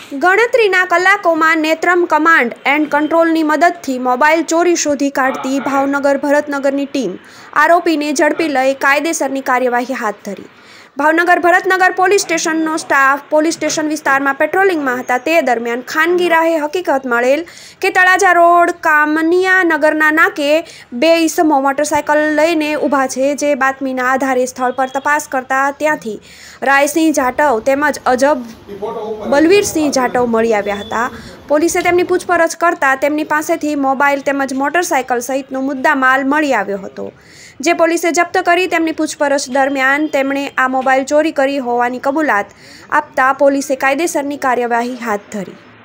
ગણતરીના કલાકોમાં Netram command and કંટ્રોલની મદદથી મોબાઈલ ચોરી શોધી કાઢતી ભાવનગર ભરતનગરની ટીમ આરોપીને ઝડપી લઈ કાયદેસરની કાર્યવાહી હાથ ધરી। ભાવનગર ભરતનગર પોલીસ સ્ટેશનનો સ્ટાફ પોલીસ સ્ટેશન વિસ્તારમાં પેટ્રોલિંગમાં હતા તે દરમિયાન ખાનગી રાહે હકીકત મળેલ કે તળાજા રોડ કામનિયા નગરના નાકે બે ઈસમો મોટરસાયકલ લઈને ઊભા છે, જે બાતમીના આધારે સ્થળ પર તપાસ કરતા ત્યાંથી રાયસિંહ જાટવ તેમજ અજબ બલવીરસિંહ જાટવ મળી આવ્યા હતા। પોલીસે તેમની પૂછપરછ કરતા તેમની પાસેથી મોબાઈલ તેમજ મોટરસાયકલ સહિતનો મુદ્દામાલ મળી આવ્યો હતો, જે પોલીસે જપ્ત કરી તેમની પૂછપરછ દરમિયાન તેમણે આ મોબાઈલ ચોરી કરી હોવાની કબૂલાત આપતા પોલીસે કાયદેસરની કાર્યવાહી હાથ ધરી।